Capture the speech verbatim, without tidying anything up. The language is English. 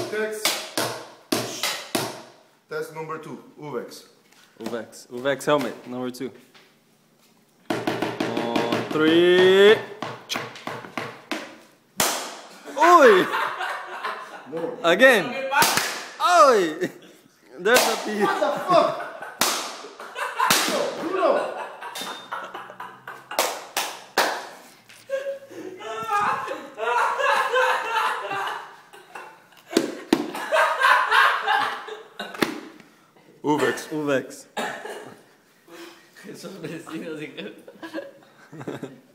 architects. Test number two, Uvex. Uvex. Uvex helmet, number two. On three. Oi! More. Again. Oi! There's a piece. What the fuck? Bruno! Uvex. Uvex. Esos vecinos.